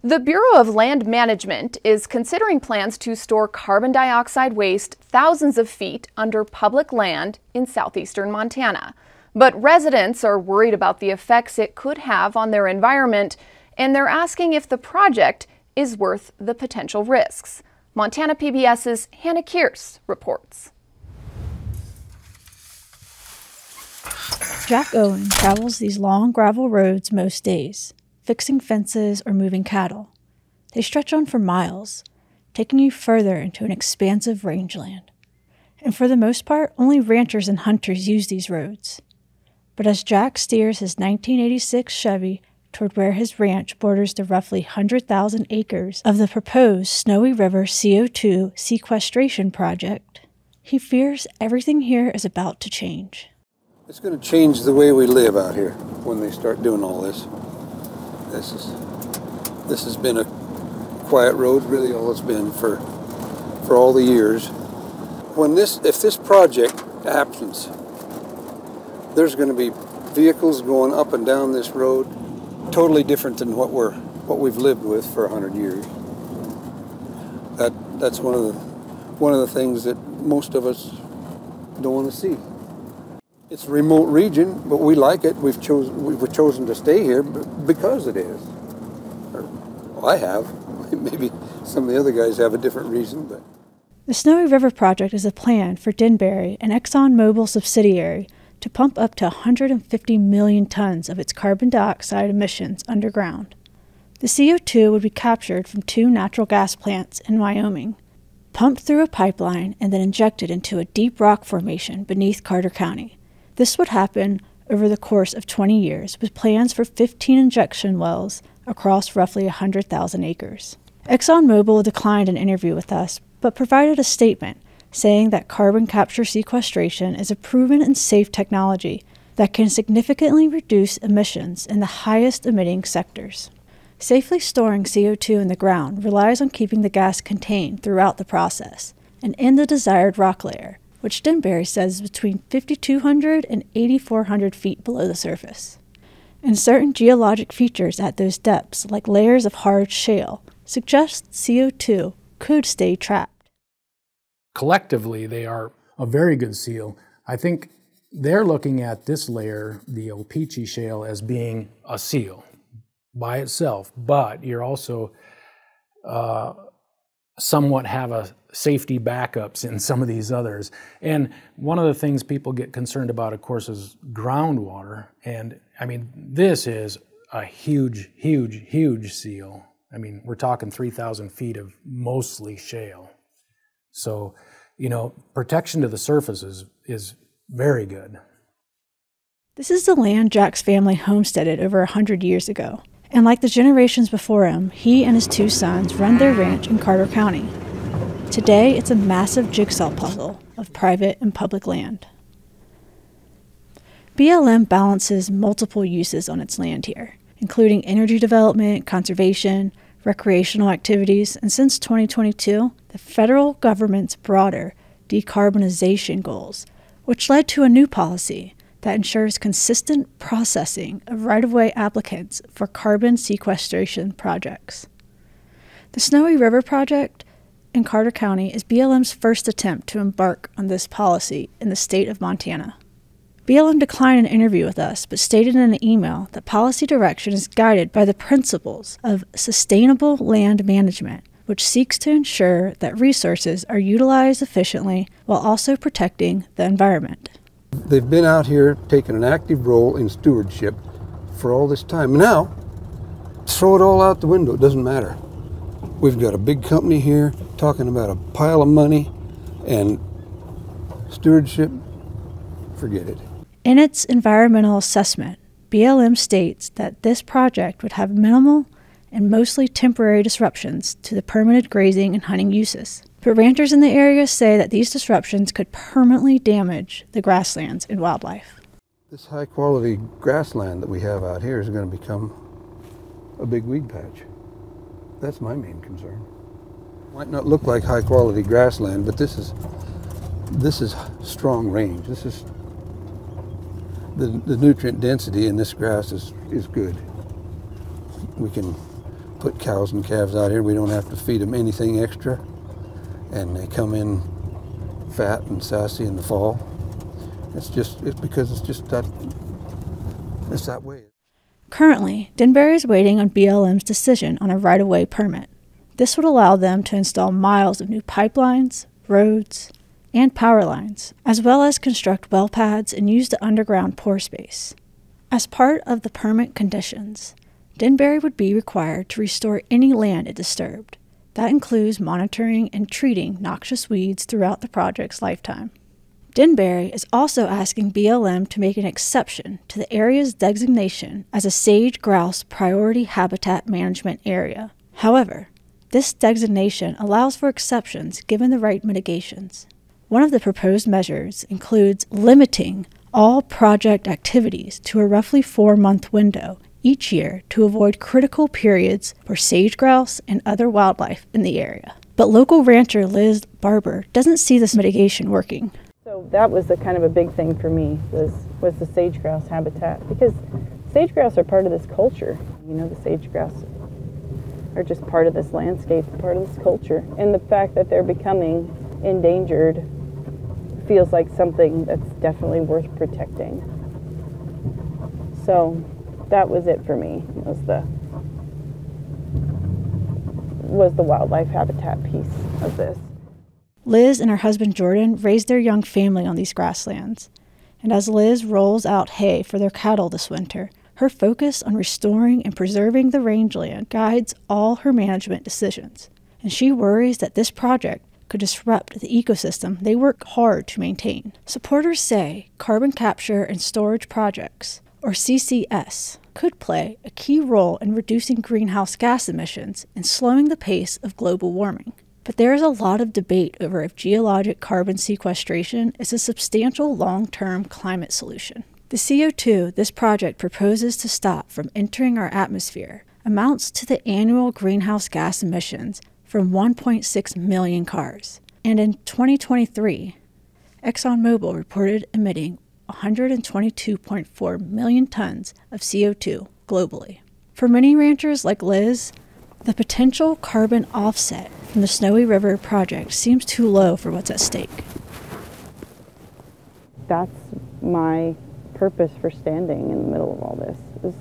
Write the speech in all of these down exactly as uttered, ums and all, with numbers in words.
The Bureau of Land Management is considering plans to store carbon dioxide waste thousands of feet under public land in southeastern Montana. But residents are worried about the effects it could have on their environment, and they're asking if the project is worth the potential risks. Montana PBS's Hannah Kearse reports. Jack Owen travels these long gravel roads most days, fixing fences or moving cattle. They stretch on for miles, taking you further into an expansive rangeland. And for the most part, only ranchers and hunters use these roads. But as Jack steers his nineteen eighty-six Chevy toward where his ranch borders the roughly one hundred thousand acres of the proposed Snowy River C O two sequestration project, he fears everything here is about to change. It's going to change the way we live out here when they start doing all this. This is this has been a quiet road, really all it's been for for all the years. When this, if this project happens, there's going to be vehicles going up and down this road, totally different than what we're what we've lived with for a hundred years. That that's one of the one of the things that most of us don't want to see. It's a remote region, but we like it. We've chosen we've chosen to stay here because it is. Or, well, I have. Maybe some of the other guys have a different reason, but. The Snowy River project is a plan for Denbury, an ExxonMobil subsidiary, to pump up to one hundred fifty million tons of its carbon dioxide emissions underground. The C O two would be captured from two natural gas plants in Wyoming, pumped through a pipeline, and then injected into a deep rock formation beneath Carter County. This would happen over the course of twenty years, with plans for fifteen injection wells across roughly one hundred thousand acres. ExxonMobil declined an interview with us, but provided a statement saying that carbon capture sequestration is a proven and safe technology that can significantly reduce emissions in the highest emitting sectors. Safely storing C O two in the ground relies on keeping the gas contained throughout the process and in the desired rock layer, which Denbury says is between fifty-two hundred and eighty-four hundred feet below the surface. And certain geologic features at those depths, like layers of hard shale, suggest C O two could stay trapped. Collectively, they are a very good seal. I think they're looking at this layer, the Opeachy Shale, as being a seal by itself, but you're also uh, somewhat have a safety backups in some of these others. And one of the things people get concerned about, of course, is groundwater. And I mean, this is a huge, huge, huge seal. I mean, we're talking three thousand feet of mostly shale. So, you know, protection to the surface is, is very good. This is the land Jack's family homesteaded over a hundred years ago. And like the generations before him, he and his two sons run their ranch in Carter County. Today, it's a massive jigsaw puzzle of private and public land. B L M balances multiple uses on its land here, including energy development, conservation, recreational activities, and since twenty twenty-two, the federal government's broader decarbonization goals, which led to a new policy that ensures consistent processing of right-of-way applicants for carbon sequestration projects. The Snowy River project in Carter County is B L M's first attempt to embark on this policy in the state of Montana. B L M declined an interview with us, but stated in an email that policy direction is guided by the principles of sustainable land management, which seeks to ensure that resources are utilized efficiently while also protecting the environment. They've been out here taking an active role in stewardship for all this time. Now, throw it all out the window, it doesn't matter. We've got a big company here talking about a pile of money, and stewardship, forget it. In its environmental assessment, B L M states that this project would have minimal and mostly temporary disruptions to the permitted grazing and hunting uses. But ranchers in the area say that these disruptions could permanently damage the grasslands and wildlife. This high-quality grassland that we have out here is going to become a big weed patch. That's my main concern. Might not look like high-quality grassland, but this is this is strong range. This is the the nutrient density in this grass is is good. We can put cows and calves out here. We don't have to feed them anything extra, and they come in fat and sassy in the fall. It's just, it's because it's just that, it's that way. Currently, Denbury is waiting on B L M's decision on a right-of-way permit. This would allow them to install miles of new pipelines, roads, and power lines, as well as construct well pads and use the underground pore space. As part of the permit conditions, Denbury would be required to restore any land it disturbed. That includes monitoring and treating noxious weeds throughout the project's lifetime. Denbury is also asking B L M to make an exception to the area's designation as a sage-grouse priority habitat management area. However, this designation allows for exceptions given the right mitigations. One of the proposed measures includes limiting all project activities to a roughly four-month window each year to avoid critical periods for sage-grouse and other wildlife in the area. But local rancher Liz Barber doesn't see this mitigation working. So that was a kind of a big thing for me, was, was the sage-grouse habitat, because sage-grouse are part of this culture. You know, the sage-grouse are just part of this landscape, part of this culture. And the fact that they're becoming endangered feels like something that's definitely worth protecting. So that was it for me, was the was the wildlife habitat piece of this. Liz and her husband Jordan raised their young family on these grasslands, and as Liz rolls out hay for their cattle this winter, her focus on restoring and preserving the rangeland guides all her management decisions, and she worries that this project could disrupt the ecosystem they work hard to maintain. Supporters say carbon capture and storage projects, or C C S, could play a key role in reducing greenhouse gas emissions and slowing the pace of global warming. But there is a lot of debate over if geologic carbon sequestration is a substantial long-term climate solution. The C O two this project proposes to stop from entering our atmosphere amounts to the annual greenhouse gas emissions from one point six million cars. And in twenty twenty-three, ExxonMobil reported emitting one hundred twenty-two point four million tons of C O two globally. For many ranchers like Liz, the potential carbon offset from the Snowy River project seems too low for what's at stake. That's my purpose for standing in the middle of all this, is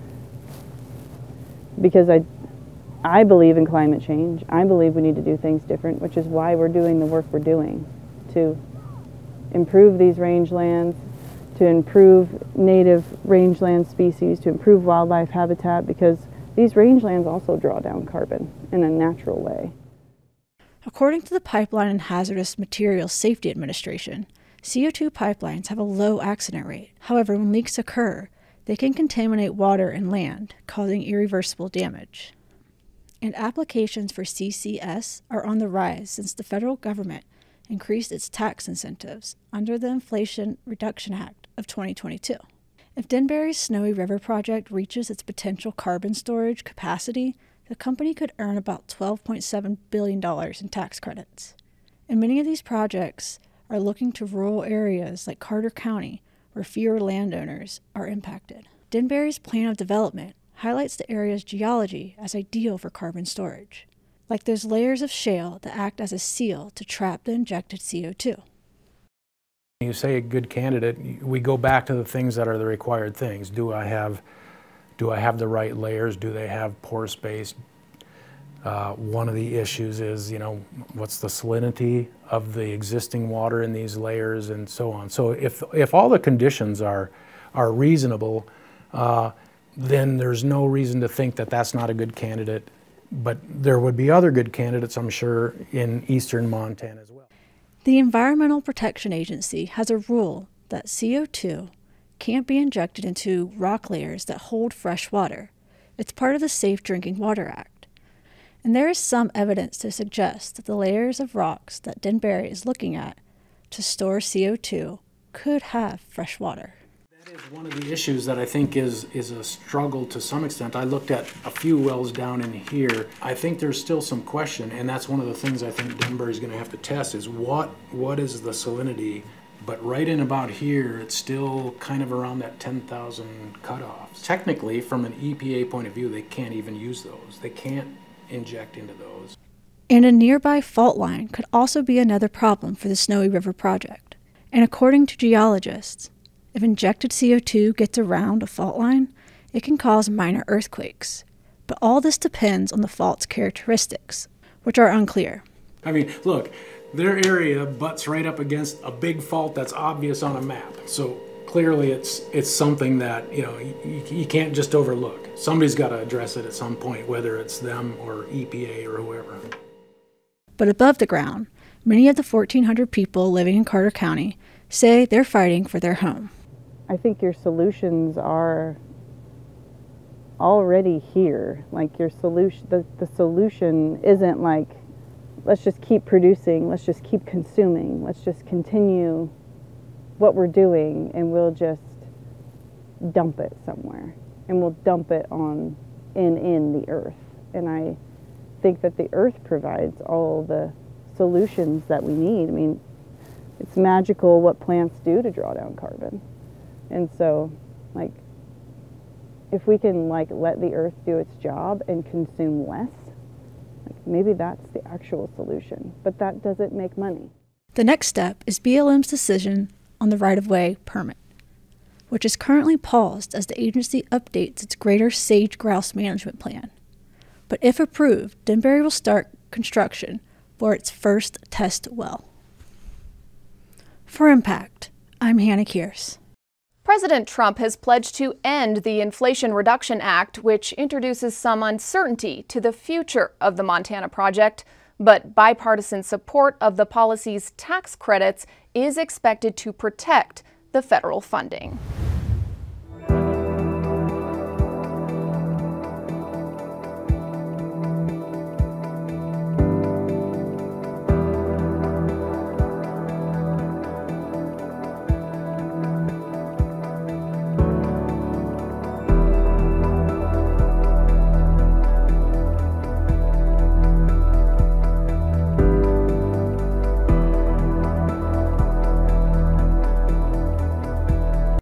because I, I believe in climate change. I believe we need to do things different, which is why we're doing the work we're doing, to improve these rangelands, to improve native rangeland species, to improve wildlife habitat, because these rangelands also draw down carbon in a natural way. According to the Pipeline and Hazardous Materials Safety Administration, C O two pipelines have a low accident rate. However, when leaks occur, they can contaminate water and land, causing irreversible damage. And applications for C C S are on the rise since the federal government increased its tax incentives under the Inflation Reduction Act of twenty twenty-two. If Denbury's Snowy River project reaches its potential carbon storage capacity, the company could earn about twelve point seven billion dollars in tax credits. And many of these projects are looking to rural areas like Carter County, where fewer landowners are impacted. Denbury's plan of development highlights the area's geology as ideal for carbon storage, like those layers of shale that act as a seal to trap the injected C O two. You say a good candidate, we go back to the things that are the required things. Do I have, do I have the right layers? Do they have pore space? Uh, one of the issues is, you know, what's the salinity of the existing water in these layers and so on. So if, if all the conditions are, are reasonable, uh, then there's no reason to think that that's not a good candidate. But there would be other good candidates, I'm sure, in eastern Montana as well. The Environmental Protection Agency has a rule that C O two can't be injected into rock layers that hold fresh water. It's part of the Safe Drinking Water Act. And there is some evidence to suggest that the layers of rocks that Denbury is looking at to store C O two could have fresh water. That is one of the issues that I think is, is a struggle to some extent. I looked at a few wells down in here. I think there's still some question, and that's one of the things I think Denbury is going to have to test, is what, what is the salinity But right in about here, it's still kind of around that ten thousand cutoffs. Technically, from an E P A point of view, they can't even use those. They can't inject into those. And a nearby fault line could also be another problem for the Snowy River project. And according to geologists, if injected C O two gets around a fault line, it can cause minor earthquakes. But all this depends on the fault's characteristics, which are unclear. I mean, look, their area butts right up against a big fault that's obvious on a map. So clearly it's it's something that, you know, you, you can't just overlook. Somebody's got to address it at some point, whether it's them or E P A or whoever. But above the ground, many of the fourteen hundred people living in Carter County say they're fighting for their home. I think your solutions are already here. Like your solution, the, the solution isn't like, let's just keep producing, let's just keep consuming, let's just continue what we're doing and we'll just dump it somewhere. And we'll dump it on in in the earth. And I think that the earth provides all the solutions that we need. I mean, it's magical what plants do to draw down carbon. And so, like, if we can like let the earth do its job and consume less, like maybe that's the actual solution. But that doesn't make money. The next step is B L M's decision on the right-of-way permit, which is currently paused as the agency updates its greater sage-grouse management plan. But if approved, Denbury will start construction for its first test well. For Impact, I'm Hannah Kears. President Trump has pledged to end the Inflation Reduction Act, which introduces some uncertainty to the future of the Montana project. But bipartisan support of the policy's tax credits is expected to protect the federal funding.